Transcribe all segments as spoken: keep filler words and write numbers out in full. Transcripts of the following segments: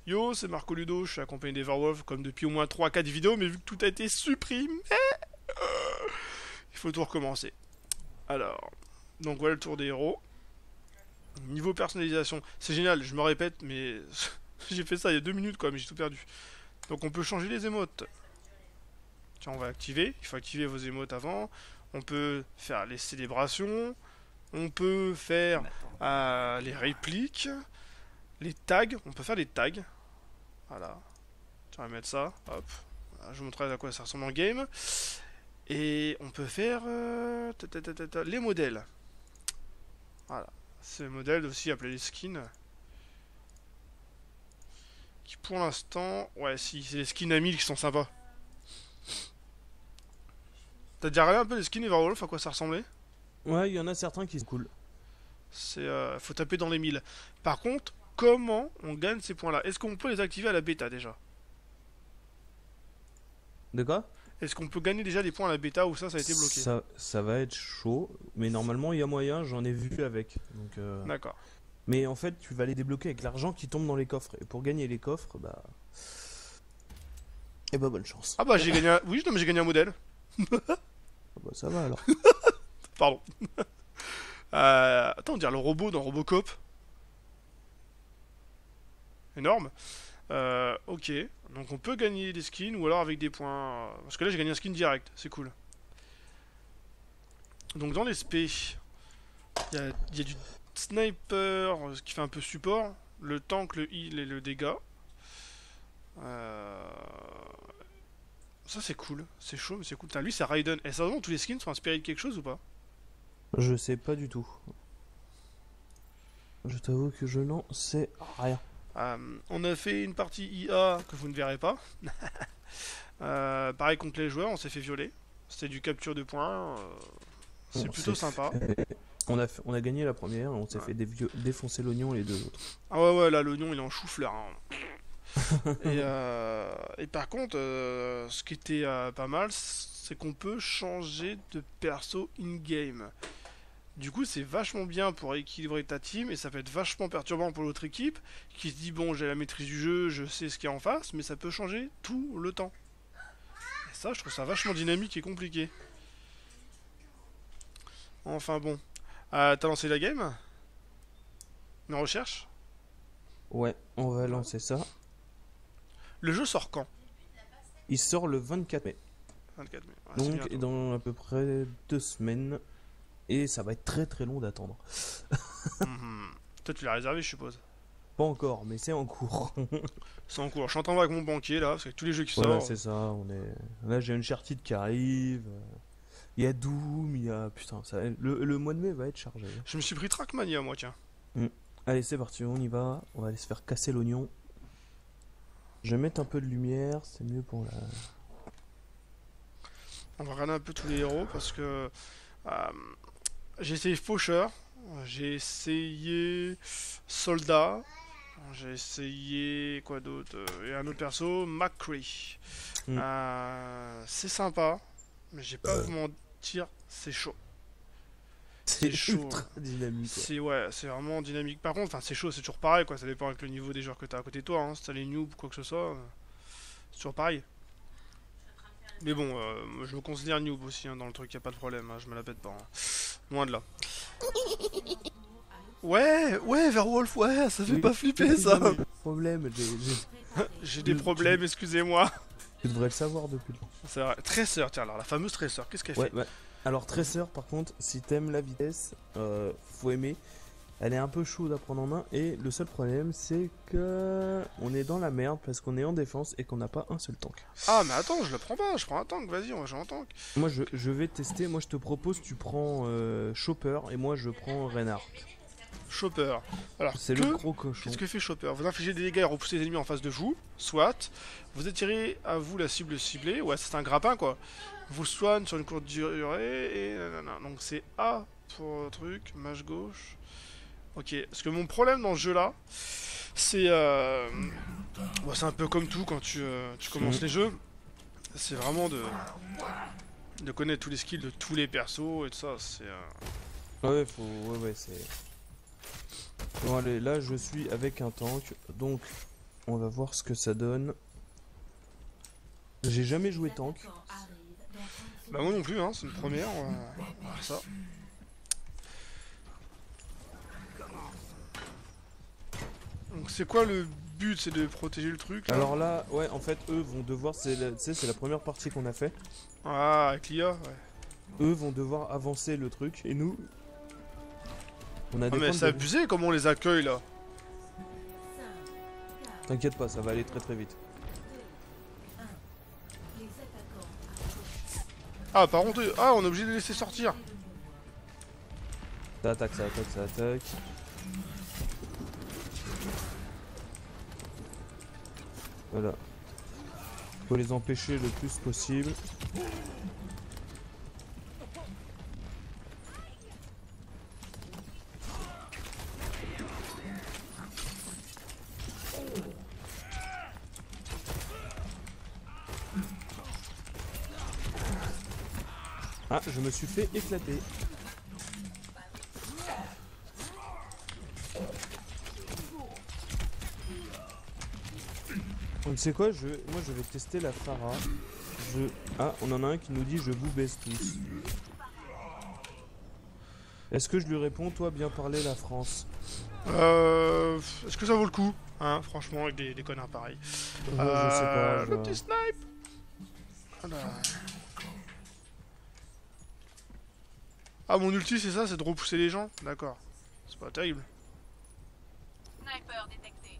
Yo, c'est Marco Ludo, je suis accompagné d'Everwolf comme depuis au moins trois quatre vidéos, mais vu que tout a été supprimé, euh, il faut tout recommencer. Alors, donc voilà le tour des héros. Niveau personnalisation, c'est génial, je me répète, mais j'ai fait ça il y a deux minutes quoi, mais j'ai tout perdu. Donc on peut changer les émotes. Tiens, on va activer, il faut activer vos émotes avant. On peut faire les célébrations, on peut faire euh, les répliques, les tags, on peut faire les tags. Voilà. On va mettre ça. Hop. Je vous montrerai à quoi ça ressemble en game. Et on peut faire euh, ta, ta, ta, ta, les modèles. Voilà. Ces modèles aussi appelés les skins. Qui pour l'instant... Ouais, si, c'est les skins à mille qui sont sympas. T'as déjà regardé un peu les skins Everwolf, à quoi ça ressemblait? Ouais, il y en a certains qui sont cool. C'est... Euh, faut taper dans les mille. Par contre, comment on gagne ces points-là? Est-ce qu'on peut les activer à la bêta déjà? De quoi? Est-ce qu'on peut gagner déjà des points à la bêta ou ça, ça a été bloqué? Ça, ça va être chaud, mais normalement il y a moyen, j'en ai vu avec. Donc, euh... D'accord. Mais en fait, tu vas les débloquer avec l'argent qui tombe dans les coffres. Et pour gagner les coffres, bah... Et bah bonne chance. Ah bah j'ai gagné un... Oui, non mais j'ai gagné un modèle. Ah bah ça va alors. Pardon. euh... Attends, on dirait le robot dans Robocop. Énorme. Euh, ok, donc on peut gagner des skins ou alors avec des points. Parce que là j'ai gagné un skin direct, c'est cool. Donc dans les spé, il y a, y a du sniper ce qui fait un peu support, le tank, le heal et le dégât. Euh... Ça c'est cool, c'est chaud mais c'est cool. Putain, lui c'est Raiden. Et ça vraiment tous les skins sont inspirés de quelque chose ou pas? Je sais pas du tout. Je t'avoue que je n'en sais rien. Euh, on a fait une partie I A que vous ne verrez pas. euh, pareil contre les joueurs, on s'est fait violer. C'était du capture de points. Euh, c'est On plutôt s'est sympa. fait- On a, fait- on a gagné la première, on s'est Ouais. fait dévio- défoncer l'oignon les deux autres. Ah ouais ouais là l'oignon il est en chou-fleur. Hein. et, euh, et par contre, euh, ce qui était euh, pas mal, c'est qu'on peut changer de perso in-game. Du coup, c'est vachement bien pour équilibrer ta team et ça peut être vachement perturbant pour l'autre équipe qui se dit bon, j'ai la maîtrise du jeu, je sais ce qu'il y a en face, mais ça peut changer tout le temps. Et ça, je trouve ça vachement dynamique et compliqué. Enfin bon. Euh, T'as lancé la game? Mais en recherche? Ouais, on va lancer ça. Le jeu sort quand? Il sort le vingt-quatre mai. vingt-quatre mai. Ouais, c'est Donc bientôt. dans à peu près deux semaines. Et ça va être très très long d'attendre. Mhm. Toi, tu l'as réservé, je suppose. Pas encore, mais c'est en cours. C'est en cours. Je suis en train de voir avec mon banquier là, parce que tous les jeux qui Voilà, sortent. c'est ça. On est... Là, j'ai Uncharted qui arrive. Il y a Doom, il y a... Putain, ça... le, le mois de mai va être chargé. Je me suis pris Trackmania, moi, tiens. Allez, c'est parti, on y va. On va aller se faire casser l'oignon. Je vais mettre un peu de lumière, c'est mieux pour la... On va regarder un peu tous les héros parce que euh, j'ai essayé Faucheur, j'ai essayé Soldat, j'ai essayé quoi d'autre euh, et un autre perso, McCree. Mm. Euh, c'est sympa, mais j'ai pas à vous mentir, c'est chaud. C'est chaud. ultra dynamique. Ouais. C'est ouais, c'est vraiment dynamique. Par contre, enfin c'est chaud, c'est toujours pareil quoi. Ça dépend avec le niveau des joueurs que t'as à côté de toi. Hein. Si t'as les noobs ou quoi que ce soit, euh, c'est toujours pareil. Mais bon, euh, je me considère noob aussi hein, dans le truc, y a pas de problème, hein, je me la pète pas. Hein. Loin de là. Ouais, ouais, Verwolf, ouais, ça fait Oui, pas flipper oui, ça. non, mais problème, j'ai- j'ai- J'ai des tu- problèmes, excusez-moi. tu devrais le savoir depuis le temps. C'est vrai. Tracer, tiens, alors la fameuse Tracer, qu'est-ce qu'elle Ouais, fait? ouais. Alors Tracer, par contre, si t'aimes la vitesse, euh, faut aimer. Elle est un peu chaude à prendre en main et le seul problème c'est que on est dans la merde parce qu'on est en défense et qu'on n'a pas un seul tank. Ah, mais attends, je le prends pas, je prends un tank, vas-y, on va jouer en tank. Moi je, je vais tester, moi je te propose tu prends euh, Chopper et moi je prends Reinhardt. Chopper. Alors, C'est que... le gros cochon. Qu'est-ce que fait Chopper? Vous infligez des dégâts et repoussez les ennemis en face de vous, soit vous attirez à vous la cible ciblée, ouais c'est un grappin quoi. Vous soigne sur une courte durée et nanana. Donc c'est A pour truc, mage gauche. Ok, parce que mon problème dans ce jeu là, c'est euh... bon, c'est un peu comme tout quand tu, euh, tu commences Mhm. les jeux, c'est vraiment de de connaître tous les skills de tous les persos et tout ça, c'est... Euh... Ouais faut. Ouais ouais c'est. Bon allez là je suis avec un tank donc on va voir ce que ça donne. J'ai jamais joué tank. Bah moi non plus, hein, c'est une première, on va voir ça. Donc c'est quoi le but? C'est de protéger le truc là? Alors là, ouais, en fait, eux vont devoir, c'est la, tu sais, c'est la première partie qu'on a fait. Ah, avec l'I A, ouais. Eux vont devoir avancer le truc, et nous, on a Ah des mais points c'est de... abusé comment on les accueille là. T'inquiète pas, ça va aller très très vite. Ah par contre, ah on est obligé de les laisser sortir. Ça attaque, ça attaque, ça attaque. Voilà. Faut les empêcher le plus possible. Ah, je me suis fait éclater. Tu sais quoi, je, moi je vais tester la Pharah. Je... Ah, on en a un qui nous dit je vous baisse tous. Est-ce que je lui réponds, toi bien parler la France? Euh... Est-ce que ça vaut le coup? Hein, franchement, avec des, des connards pareils. Euh, Euh, je sais pas. le je- petit snipe. Voilà. Ah mon ulti c'est ça, c'est de repousser les gens? D'accord. C'est pas terrible. Sniper détecté.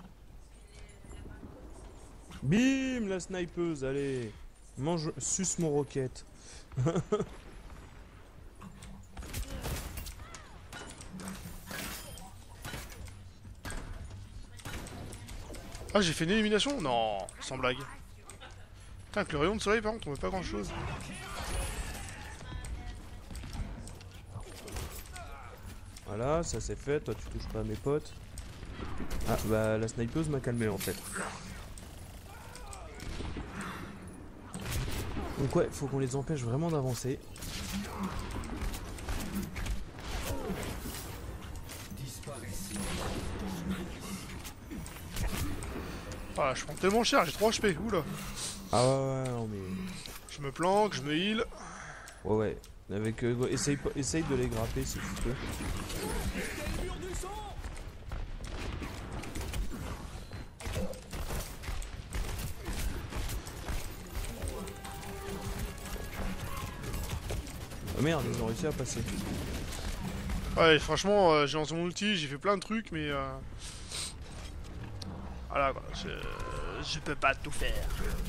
Bim, la snipeuse, allez. Mange, suce mon roquette. Ah j'ai fait une élimination? Non, sans blague. Putain, avec le rayon de soleil par contre on veut pas grand chose. Voilà, ça c'est fait, toi tu touches pas à mes potes. Ah bah la snipeuse m'a calmé en fait. Donc ouais, faut qu'on les empêche vraiment d'avancer. Ah je prends tellement cher, j'ai trois H P, oula. Ah ouais, ouais, non mais... Je me planque, je me heal. Ouais ouais, avec... Euh, ouais, essaye, pas- essaye de les grapper si tu peux. Ah merde, ils ont réussi à passer. Ouais franchement euh, j'ai lancé mon ulti, j'ai fait plein de trucs mais... Euh... Voilà quoi, je... je peux pas tout faire.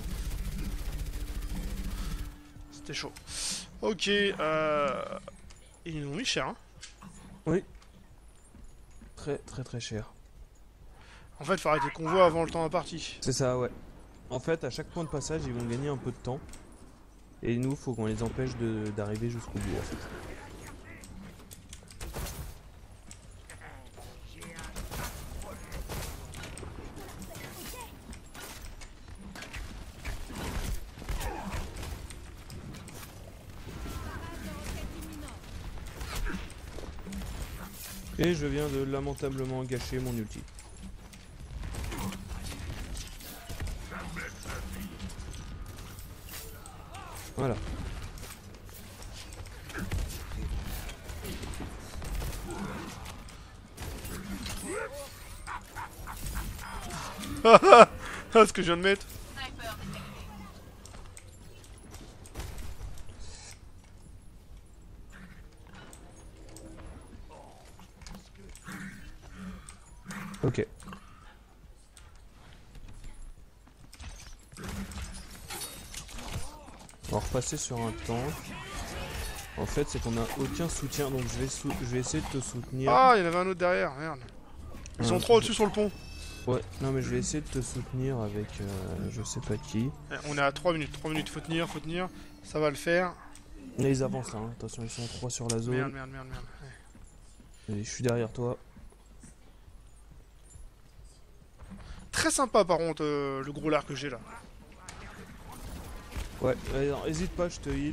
C'était chaud. Ok, euh... Ils nous ont mis cher hein. Oui. Très très très cher. En fait faut arrêter le convoi avant le temps imparti. C'est ça, ouais. En fait, à chaque point de passage, ils vont gagner un peu de temps. Et nous, faut qu'on les empêche de- d'arriver jusqu'au bout, en fait. Et je viens de lamentablement gâcher mon ulti. Voilà. Ah ce que je viens de mettre. Sniper détecté. Ok. On va repasser sur un tank. En fait, c'est qu'on a aucun soutien, donc je vais, sou- je vais essayer de te soutenir. Ah il y en avait un autre derrière, merde. Ils sont Ouais. trois au-dessus sur le pont. Ouais, non mais je vais essayer de te soutenir avec euh, je sais pas qui. Eh, On est à trois minutes, trois minutes, faut tenir, faut tenir. Ça va le faire. Et ils avancent là, hein. Attention, ils sont trois sur la zone. Merde, merde, merde, merde. Ouais. Et je suis derrière toi. Très sympa par contre euh, le gros lard que j'ai là. Ouais, ouais, non, hésite pas, je te heal.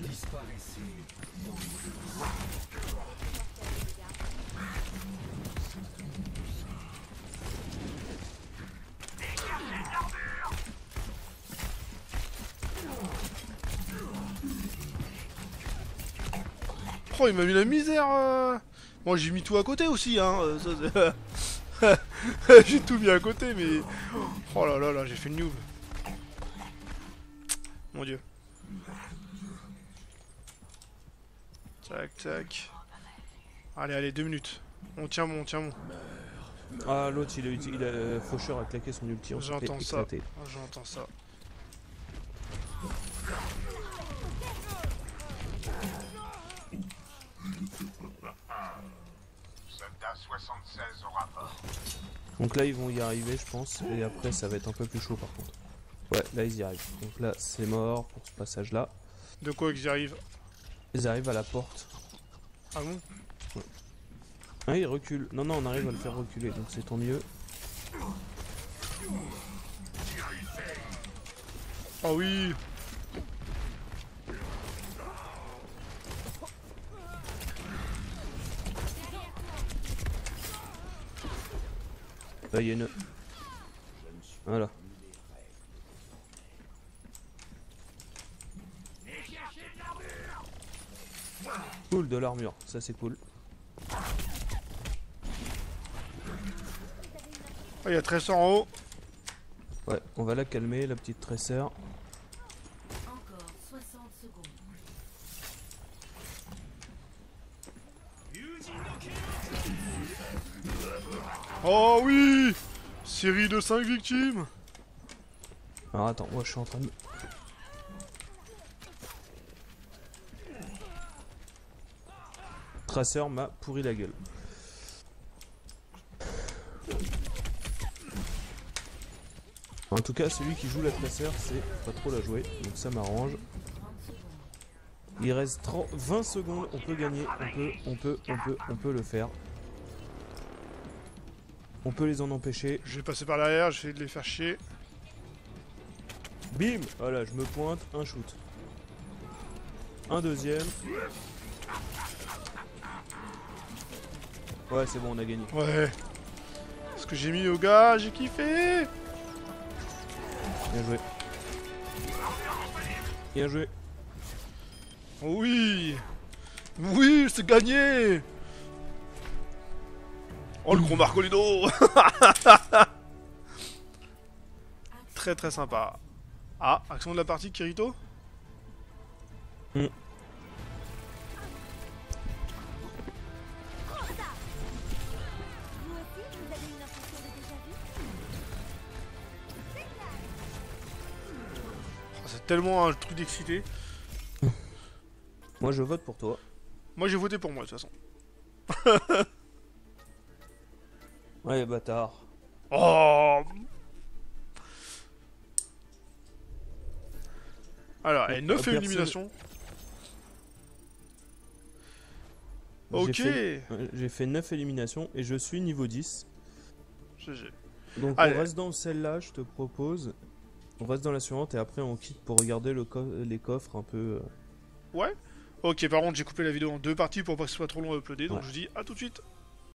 Oh, il m'a mis la misère. euh. Moi, j'ai mis tout à côté aussi, hein. euh, ça, c'est- j'ai tout mis à côté, mais... Oh là là là, j'ai fait une noob. Mon dieu. Tac, tac. Allez, allez, deux minutes. On tient bon, on tient bon. Ah, l'autre, il a utilisé. Le faucheur a claqué son ulti. On s'est fait J'entends ça. éclater. Ah, J'entends ça. Soldat soixante-seize au rapport. Donc là, ils vont y arriver, je pense. Et après, ça va être un peu plus chaud par contre. Ouais, là, ils y arrivent. Donc là, c'est mort pour ce passage-là. De quoi qu'ils arrivent? Ils arrivent à la porte. Ah bon? Ah, ils reculent. Non, non, on arrive à le faire reculer. Donc c'est tant mieux. Ah oui. Là, il y a une. Voilà. Cool, de l'armure. Ça, c'est cool. Ah, il y a Tressor en haut. Ouais, on va la calmer, la petite tresseur. Encore soixante secondes. Oh oui. Série de cinq victimes. Alors attends, moi je suis en train de... Traceur m'a pourri la gueule. En tout cas, celui qui joue la traceur, c'est pas trop la jouer, donc ça m'arrange. Il reste trente, vingt secondes, on peut gagner, on peut, on peut, on peut, on peut le faire. On peut les en empêcher. Je vais passer par l'arrière, j'essaie de les faire chier. Bim! Voilà, je me pointe, un shoot. Un deuxième. Ouais, c'est bon, on a gagné. Ouais. Ce que j'ai mis au gars, j'ai kiffé. Bien joué. Bien joué. Oui. Oui, c'est gagné. Oh, le gros Marcolino. Très très sympa. Ah, action de la partie, Kirito. Mm. Vous aussi, vous avez une impression de déjà vu? Oh, c'est tellement un truc d'excité. Moi, je vote pour toi. Moi, j'ai voté pour moi, de toute façon. Ouais, bâtard. Oh. Alors, et neuf Euh, personne- éliminations. J'ai Ok. fait- euh, J'ai fait neuf éliminations et je suis niveau dix. G G. Donc Allez. on reste dans celle-là, je te propose. On reste dans la suivante et après on quitte pour regarder le co- les coffres un peu. euh. Ouais. Ok, par contre, j'ai coupé la vidéo en deux parties pour pas que ce soit trop long à uploader, donc Ouais. je vous dis à tout de suite.